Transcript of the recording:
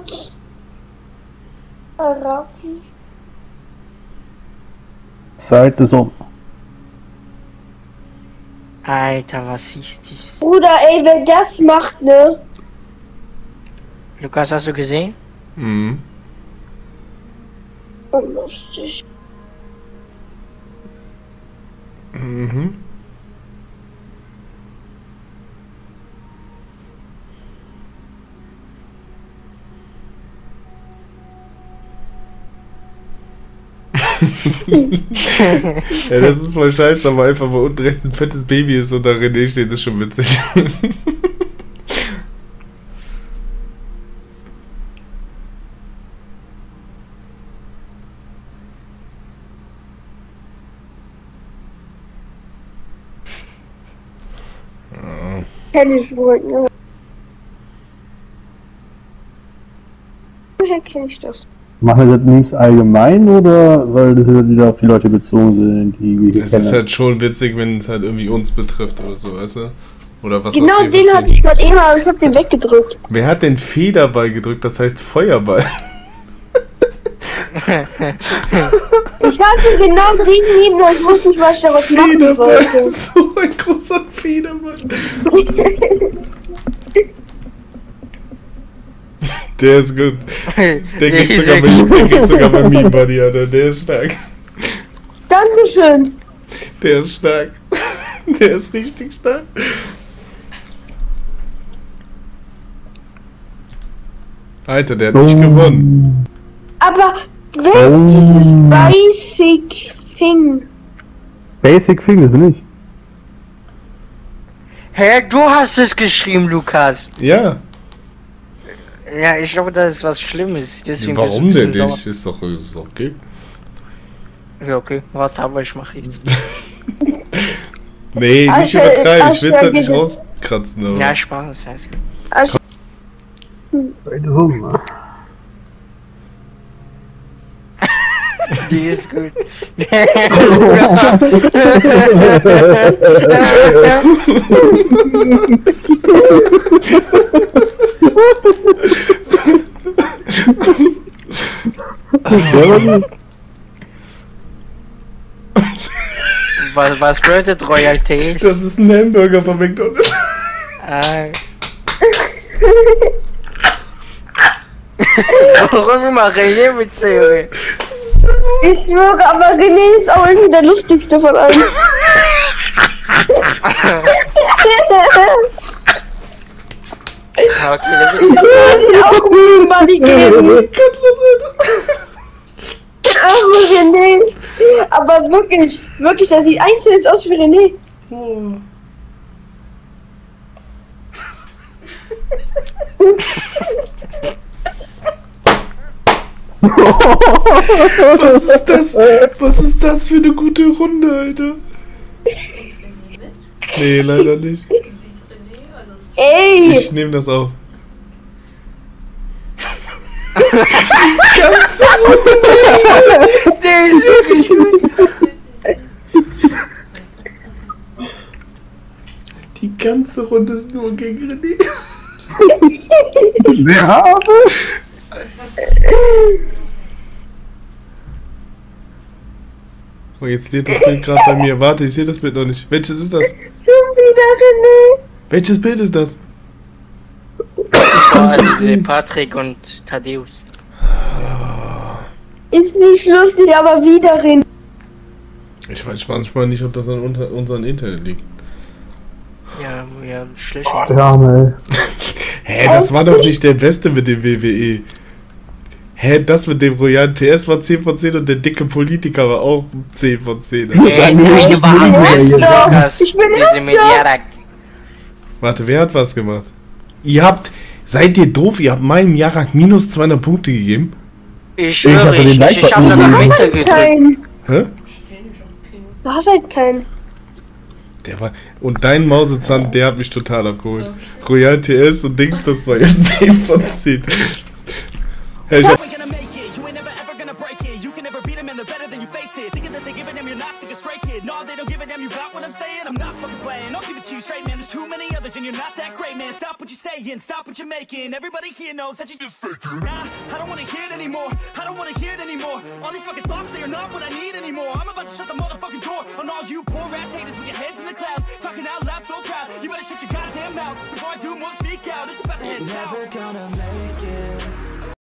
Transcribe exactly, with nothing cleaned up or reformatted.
kurz erraten? Zeit ist um. Alter, was ist das? Bruder, ey, wer das macht, ne? Lukas, hast du gesehen? Mhm. Unlustig. Mhm. Ja, das ist voll scheiße, aber einfach, wo unten rechts ein fettes Baby ist und da René steht, ist schon witzig. Kenn ich wohl, ne? Woher kenn ich das? Machen wir das nicht allgemein oder weil das wieder auf die Leute bezogen sind, die wir hier Es kennen? ist halt schon witzig, wenn es halt irgendwie uns betrifft oder so, weißt du? Oder was Genau was wir den hatte verstehen. ich gerade eben, aber ich hab den weggedrückt. Wer hat den Federball gedrückt? Das heißt Feuerball. Ich hatte genau den neben und ich wusste nicht, was ich daraus machen Federball. sollte. So ein großer Federball. Der ist gut. Der geht ist sogar, wirklich- mit, der geht sogar mit Meme Buddy, Alter. Der ist stark. Dankeschön. Der ist stark. Der ist richtig stark. Alter, der hat nicht gewonnen. Aber wer ist dieses Basic Thing? Basic Thing ist nicht. Hä, du hast es geschrieben, Lukas. Ja. Ja, ich glaube, das ist was Schlimmes. Deswegen bist du Warum ein denn bisschen nicht? Ist doch, ist doch okay. sauer. Ja, okay. Warte, aber ich mache jetzt. Nee, nicht Asche- übertreiben. Ich will's halt nicht Asche- rauskratzen, aber. Ja, Spaß, heißt gut. Also, Die ist gut. was, was bedeutet Royalties? Das ist ein Hamburger von McDonald's. Ah. Warum immer René mit Serie? ich schwöre, aber René ist auch irgendwie der lustigste von allen. Okay, das Ich würde ihn auch Meme Buddy geben. Aber René. Aber wirklich, wirklich, der sieht eins zu eins aus wie René. Was ist das? Was ist das für eine gute Runde, Alter? Nee, leider nicht. Ey! Ich nehme das auf. Ganz Der ist wirklich gut. Die ganze Runde ist nur gegen René. Wer habe? Oh, jetzt lädt das Bild gerade bei mir. Warte, ich sehe das Bild noch nicht. Welches ist das? Schon wieder René! Welches Bild ist das? Also, Patrick und Thaddeus. Ist nicht lustig, aber wieder René. Ich weiß manchmal nicht, ob das an unter, unserem Internet liegt. Ja, ja, schlecht. Ja, ey. Hä, das war doch nicht der Beste mit dem W W E. Hä, das mit dem Royal T S war zehn von zehn und der dicke Politiker war auch zehn von zehn. Ey, du warst Erster. Lukas. Ich bin Wir Erster. sind mit Jarak. Warte, wer hat was gemacht? Ihr habt, seid ihr doof? Ihr habt meinem Jarak minus zweihundert Punkte gegeben? Ich schwöre, hatte den ich, ich, ich hab Like-Button sogar gesehen. Winter gedrückt. Kein. Hä? Du hast halt keinen. Der war, und dein Mausezahn, der hat mich total abgeholt. Royal T S und Dings, das war ja zehn von zehn. Hey, ich hab They don't give a damn, you got what I'm saying? I'm not fucking playing. I'll give it to you straight, man. There's too many other average and you're not that great, man. Stop what you're saying, stop what you're making. Everybody here knows that you just faking. Nah, I don't wanna hear it anymore. I don't wanna hear it anymore. All these fucking thoughts, they are not what I need anymore. I'm about to shut the motherfucking door on all you poor ass haters with your heads in the clouds, talking out loud so proud. You better shut your goddamn mouth before I do more speak out. It's about to head south. Never gonna